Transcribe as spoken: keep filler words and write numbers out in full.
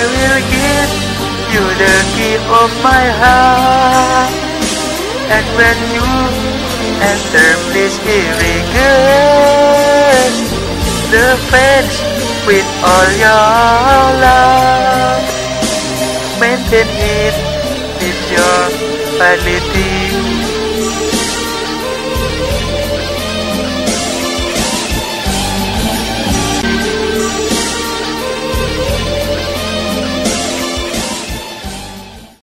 will give you the key of my heart. And when you enter, please give me good the fence with all your love. Maintain it with your fidelity.